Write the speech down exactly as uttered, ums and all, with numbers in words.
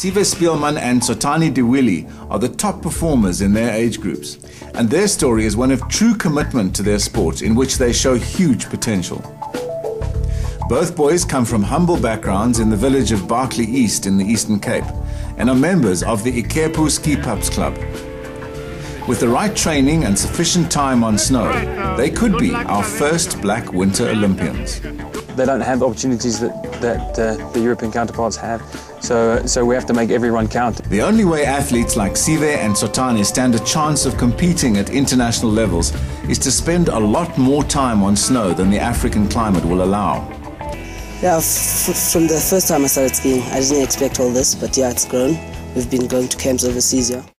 Sive Speelman and Tsotane Dywili are the top performers in their age groups, and their story is one of true commitment to their sport in which they show huge potential. Both boys come from humble backgrounds in the village of Berkeley East in the Eastern Cape and are members of the Ikhephu Ski Pups Club. With the right training and sufficient time on snow, they could be our first black Winter Olympians. They don't have the opportunities that, that uh, the European counterparts have, so, so we have to make every run count. The only way athletes like Sive and Tsotane stand a chance of competing at international levels is to spend a lot more time on snow than the African climate will allow. Yeah, f from the first time I started skiing, I didn't expect all this, but yeah, it's grown. We've been going to camps overseas, yeah.